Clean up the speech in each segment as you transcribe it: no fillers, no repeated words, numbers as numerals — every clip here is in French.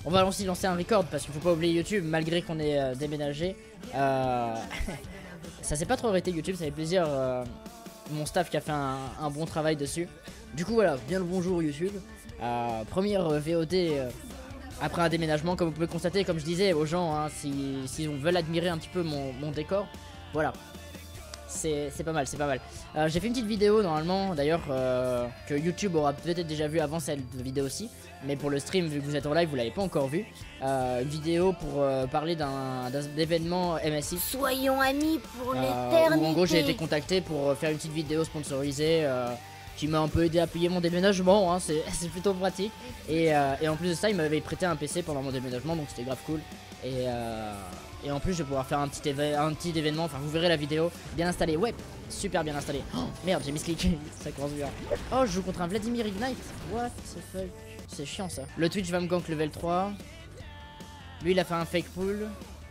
On va aussi lancer un record parce qu'il faut pas oublier YouTube malgré qu'on ait déménagé. Ça s'est pas trop arrêté YouTube, ça fait plaisir. Mon staff qui a fait un bon travail dessus. Du coup voilà, bien le bonjour YouTube. Première VOD après un déménagement, comme vous pouvez constater, comme je disais aux gens, hein, si on veut admirer un petit peu mon décor, voilà. C'est pas mal, c'est pas mal. J'ai fait une petite vidéo normalement d'ailleurs que YouTube aura peut-être déjà vu avant cette vidéo-ci. Mais pour le stream, vu que vous êtes en live, vous l'avez pas encore vu. Une vidéo pour parler d'un événement MSI. Soyons amis pour l'éternité. En gros j'ai été contacté pour faire une petite vidéo sponsorisée qui m'a un peu aidé à payer mon déménagement, hein, c'est plutôt pratique. Et en plus de ça, il m'avait prêté un PC pendant mon déménagement, donc c'était grave cool. Et en plus je vais pouvoir faire un petit événement, enfin vous verrez la vidéo. Bien installé, ouais, super bien installé. Oh merde, j'ai misclick, ça commence bien. Oh, je joue contre un Vladimir Ignite, what the fuck. C'est chiant ça. Le Twitch va me gank level 3. Lui il a fait un fake pull.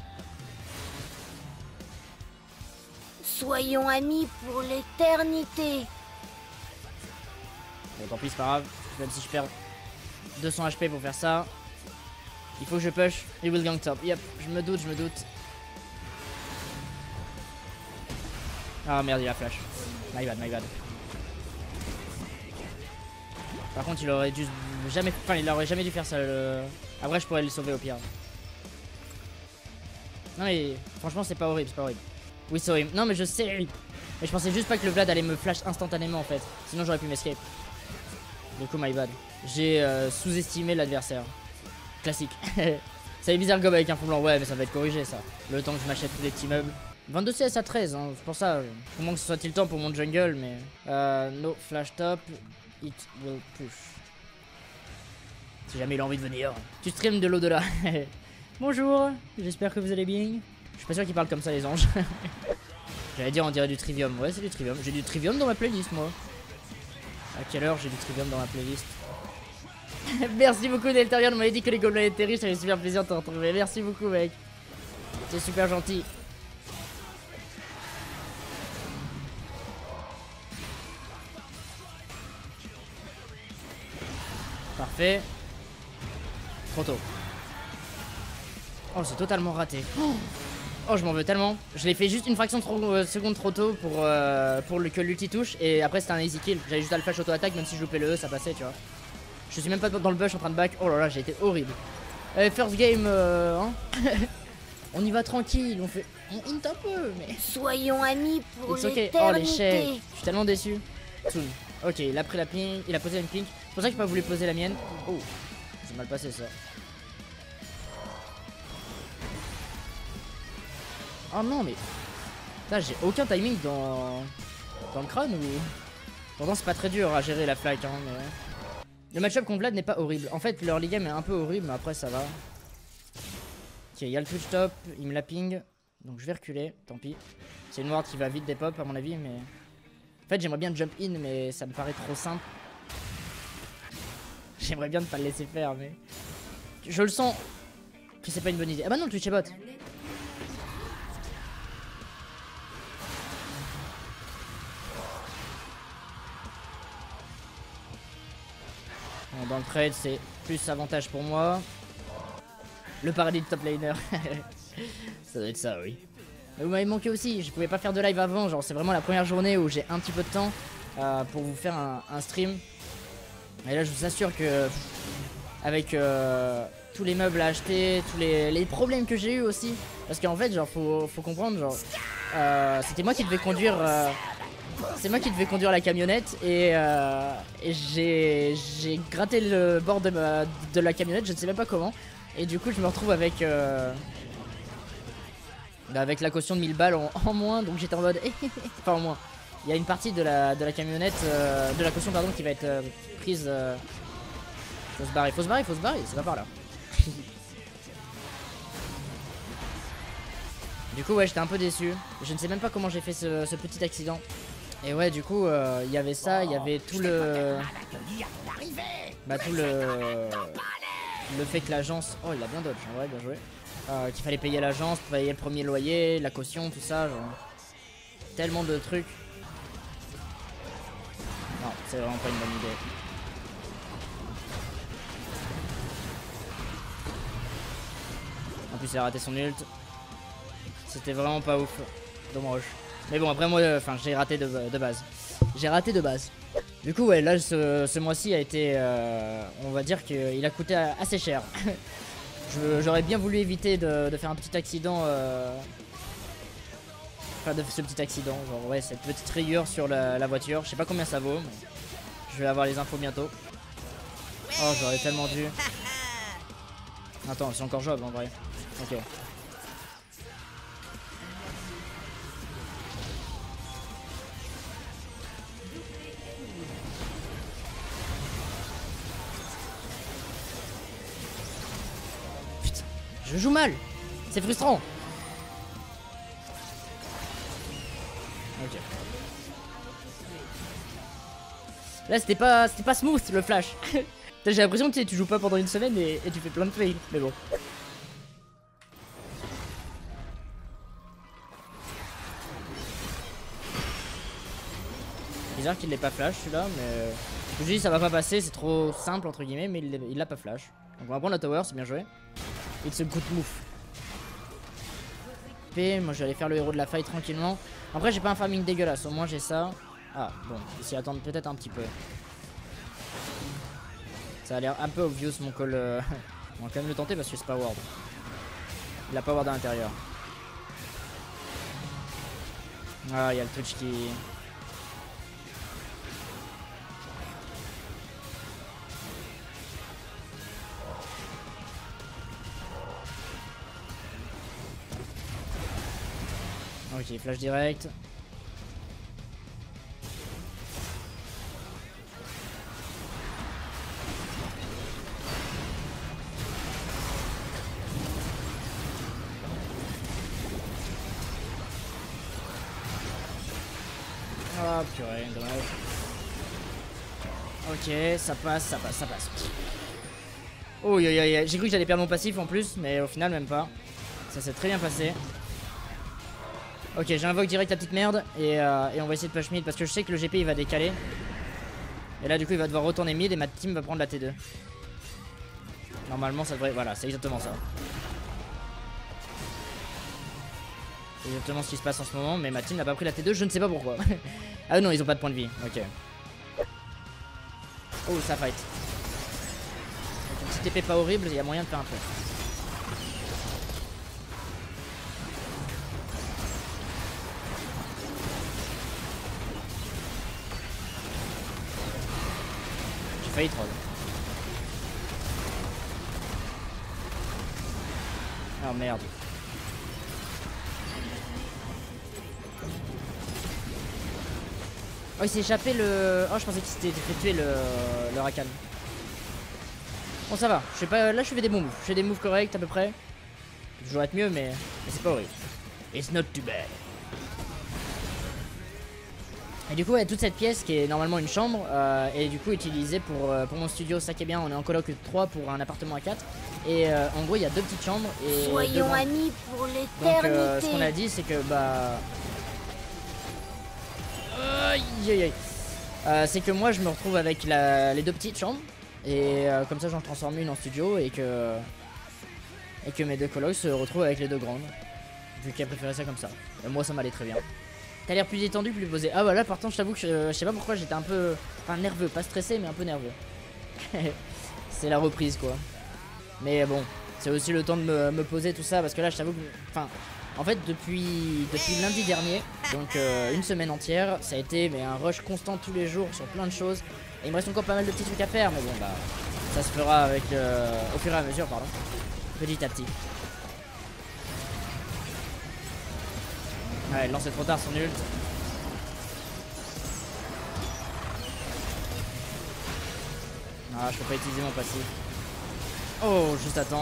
Soyons amis pour l'éternité. Bon tant pis c'est pas grave. Même si je perds 200 HP pour faire ça. Il faut que je push. He will gank top. Yep, je me doute. Ah merde, il a flash. My bad. Par contre il aurait dû jamais. Enfin il aurait jamais dû faire ça. Après je pourrais le sauver au pire. Non mais franchement c'est pas horrible, Oui c'est horrible. Non mais je sais. Mais je pensais juste pas que le Vlad allait me flash instantanément en fait. Sinon j'aurais pu m'escape. Du coup my bad. J'ai sous-estimé l'adversaire. Classique. Ça est bizarre comme avec un fond blanc. Ouais mais ça va être corrigé ça. Le temps que je m'achète tous les petits meubles. 22 CS à 13 hein. C'est pour ça. Au moins que ce soit il temps pour mon jungle. Mais no flash top. It will push. Si jamais il a envie de venir. Tu stream de l'au-delà. Bonjour, j'espère que vous allez bien. Je suis pas sûr qu'ils parlent comme ça les anges. J'allais dire on dirait du trivium. Ouais c'est du trivium. J'ai du trivium dans ma playlist moi. À quelle heure j'ai du trivium dans ma playlist? Merci beaucoup Deltarion, on m'avait dit que les gobelins étaient riches, ça fait super plaisir de te retrouver. Merci beaucoup mec. C'est super gentil. Parfait. Trop tôt. Oh c'est totalement raté. Oh je m'en veux tellement. Je l'ai fait juste une fraction de seconde trop tôt pour que l'ulti touche. Et après c'était un easy kill. J'avais juste à le flash auto-attaque, même si je loupais le E ça passait tu vois. Je suis même pas dans le bush en train de back. Oh là là j'ai été horrible. First game hein. On y va tranquille. On hint un peu mais. Soyons amis pour l'éternité. Oh l'échec. Je suis tellement déçu. Soon. Ok il a pris la ping. Il a posé une ping. C'est pour ça que j'ai pas voulu poser la mienne. Oh c'est mal passé ça. Oh non mais. Là j'ai aucun timing dans le crâne ou. Pourtant c'est pas très dur à gérer la flaque hein mais. Le match-up contre Vlad n'est pas horrible. En fait leur game est un peu horrible mais après ça va. Ok il y a le Twitch top. Il me la ping. Donc je vais reculer. Tant pis. C'est une ward qui va vite des pop à mon avis mais. En fait j'aimerais bien jump in mais ça me paraît trop simple. J'aimerais bien ne pas le laisser faire mais. Je le sens que c'est pas une bonne idée. Ah bah non le Twitch est bot. Bon, dans le trade c'est plus avantage pour moi. Le paradis de top laner. Ça doit être ça oui. Mais vous m'avez manqué aussi, je pouvais pas faire de live avant. Genre c'est vraiment la première journée où j'ai un petit peu de temps pour vous faire un stream. Et là je vous assure que avec tous les meubles à acheter, tous les problèmes que j'ai eu aussi. Parce qu'en fait genre faut comprendre genre c'était moi qui devais conduire c'est moi qui devais conduire la camionnette et j'ai gratté le bord de la camionnette, je ne sais même pas comment. Et du coup je me retrouve avec la caution de 1000 balles en moins, donc j'étais en mode enfin en moins. Il y a une partie de la camionnette, de la caution pardon qui va être prise. Faut se barrer, c'est pas par là. Du coup ouais j'étais un peu déçu. Je ne sais même pas comment j'ai fait ce petit accident. Et ouais du coup il y avait ça, il y avait tout le. Bah tout le fait que l'agence. Oh il a bien dodge, ouais bien joué. Qu'il fallait payer l'agence, payer le premier loyer, la caution, tout ça, genre. Tellement de trucs. Non, c'est vraiment pas une bonne idée. En plus, il a raté son ult. C'était vraiment pas ouf. Dommage. Mais bon, après moi, enfin, j'ai raté de base. J'ai raté de base. Du coup, ouais, là, ce mois-ci a été, on va dire qu'il a coûté assez cher. J'aurais bien voulu éviter de faire un petit accident. Enfin, de ce petit accident, genre, ouais, cette petite rayure sur la voiture. Je sais pas combien ça vaut, mais je vais avoir les infos bientôt. Oh, j'aurais tellement dû. Attends, c'est encore jouable en vrai. Ok. Putain, je joue mal. C'est frustrant. Ok. Là, c'était pas smooth le flash. J'ai l'impression que tu joues pas pendant une semaine et tu fais plein de fails. Mais bon. Bizarre qu'il l'ait pas flash celui-là, mais je me dis ça va pas passer, c'est trop simple entre guillemets, mais il l'a pas flash. Donc on va prendre la tower, c'est bien joué. It's a good move. Et moi je vais aller faire le héros de la fight tranquillement. Après j'ai pas un farming dégueulasse, au moins j'ai ça. Ah bon, ici attendre peut-être un petit peu. Ça a l'air un peu obvious mon call. On va quand même le tenter parce que c'est pas ward. Il a pas ward à l'intérieur. Ah, il y a le Twitch qui... Ok, flash direct. Ah purée, dommage. Ok, ça passe, ça passe, ça passe. Oh, j'ai cru que j'allais perdre mon passif en plus, mais au final même pas. Ça s'est très bien passé. Ok, j'invoque direct la petite merde et on va essayer de push mid parce que je sais que le GP il va décaler. Et là du coup il va devoir retourner mid et ma team va prendre la T2. Normalement ça devrait... Voilà, c'est exactement ça. C'est exactement ce qui se passe en ce moment, mais ma team n'a pas pris la T2, je ne sais pas pourquoi. Ah non, ils ont pas de point de vie, ok. Oh, ça fight. Avec une petite épée pas horrible, il y a moyen de faire un peu. J'ai failli troll. Oh merde. Oh, il s'est échappé le... Oh, je pensais qu'il s'était fait tuer le Rakan. Bon, ça va. Je fais pas... Là, je fais des bons moves. Je fais des moves corrects à peu près. Ça peut toujours être mieux, mais c'est pas horrible. It's not too bad. Et du coup, ouais, toute cette pièce qui est normalement une chambre est du coup utilisée pour mon studio. Ça qui est bien, on est en coloc 3 pour un appartement à 4. Et en gros, il y a deux petites chambres. Et soyons amis pour l'éternité. Donc, ce qu'on a dit, c'est que bah... c'est que moi je me retrouve avec les deux petites chambres et comme ça j'en transforme une en studio et que mes deux colocs se retrouvent avec les deux grandes vu qu'elle préférait ça comme ça. Et moi ça m'allait très bien. T'as l'air plus détendu, plus posé. Ah voilà, par contre je t'avoue que je sais pas pourquoi j'étais un peu... Enfin nerveux, pas stressé mais un peu nerveux. C'est la reprise quoi. Mais bon, c'est aussi le temps de me poser tout ça parce que là je t'avoue que... Enfin... En fait, depuis lundi dernier, donc une semaine entière, ça a été un rush constant tous les jours sur plein de choses. Et il me reste encore pas mal de petits trucs à faire, mais bon, bah, ça se fera avec au fur et à mesure, pardon, petit à petit. Ouais, il lançait trop tard son ult. Ah, je peux pas utiliser mon passif. Oh, juste à temps.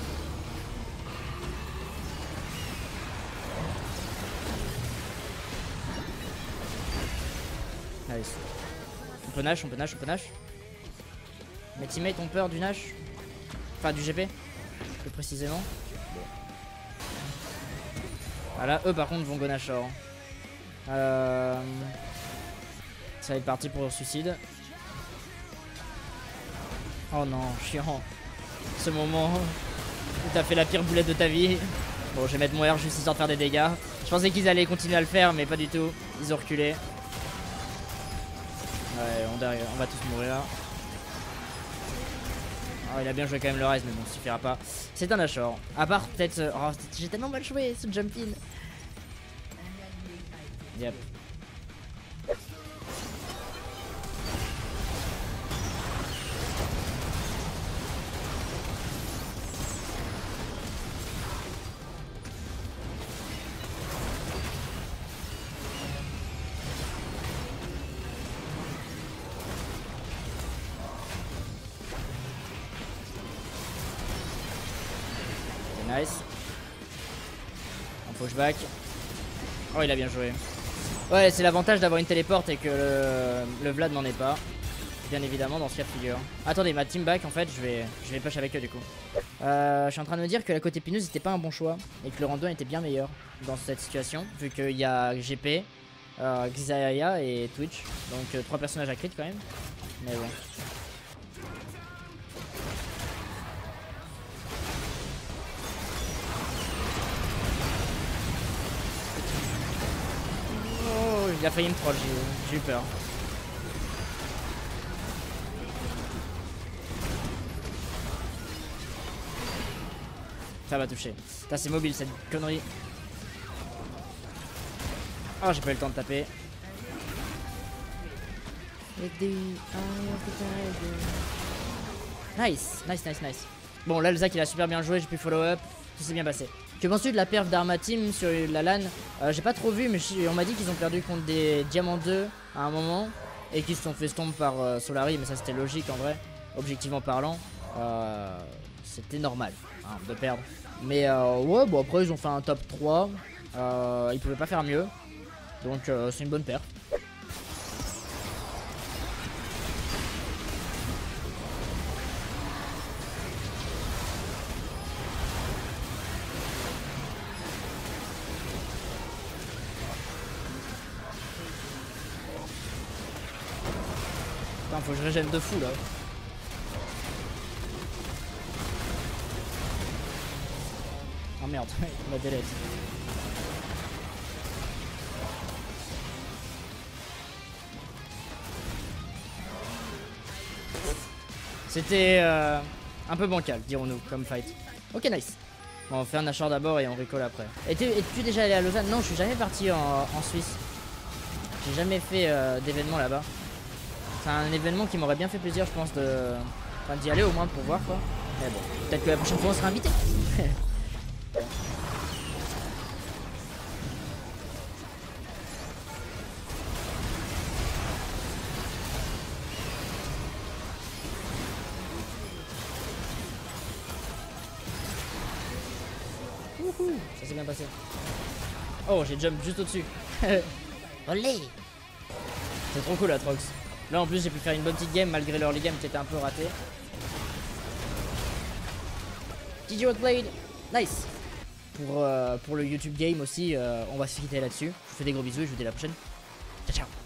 Nice. On peut Nash, on peut Nash, on peut Nash. Mes teammates ont peur du Nash. Enfin du GP, plus précisément. Voilà, eux par contre vont go Nash. Ça va être parti pour suicide. Oh non, chiant. Ce moment. T'as fait la pire boulette de ta vie. Bon, je vais mettre mon R juste histoire de faire des dégâts. Je pensais qu'ils allaient continuer à le faire, mais pas du tout. Ils ont reculé. Ouais, on va tous mourir là. Oh, il a bien joué quand même le reste, mais bon, ça suffira pas. C'est un Nashor. À part peut-être... Oh, j'ai tellement mal joué ce jump in. Yep. Nice. Un pushback. Oh, il a bien joué. Ouais, c'est l'avantage d'avoir une téléporte et que le Vlad n'en est pas. Bien évidemment, dans ce cas de figure. Attendez, ma team back, en fait, je vais push avec eux du coup. Je suis en train de me dire que la côte épineuse n'était pas un bon choix et que le random était bien meilleur dans cette situation, vu qu'il y a GP, Xayah et Twitch. Donc 3 personnages à crit quand même. Mais bon. Il a failli me troll, j'ai eu peur. Ça va toucher. Putain, c'est mobile cette connerie. Oh, j'ai pas eu le temps de taper. Nice, nice, nice, nice. Bon, là, le Zac il a super bien joué, j'ai pu follow up. Tout s'est bien passé. Que penses-tu de la perf d'Arma Team sur la LAN? J'ai pas trop vu, mais on m'a dit qu'ils ont perdu contre des Diamants 2 à un moment et qu'ils se sont fait stomp par Solari, mais ça c'était logique en vrai, objectivement parlant. C'était normal hein, de perdre. Mais ouais, bon après ils ont fait un top 3, ils pouvaient pas faire mieux, donc c'est une bonne perf. Faut que je régène de fou là. Oh merde, il m'a délai. C'était un peu bancal, dirons-nous, comme fight. Ok, nice. Bon, on fait un Nashor d'abord et on recall après. Es-tu déjà allé à Lausanne? Non, je suis jamais parti en Suisse. J'ai jamais fait d'événement là-bas. C'est un événement qui m'aurait bien fait plaisir, je pense, d'y aller au moins pour voir quoi. Mais bon, peut-être que la prochaine fois on sera invité. Wouhou, ça s'est bien passé. Oh, j'ai jump juste au-dessus. Olé. C'est trop cool la Trox. Là en plus j'ai pu faire une bonne petite game malgré l'early game qui était un peu raté. GG Outplayed. Nice. Pour le YouTube game aussi, on va se quitter là-dessus. Je vous fais des gros bisous et je vous dis à la prochaine. Ciao ciao.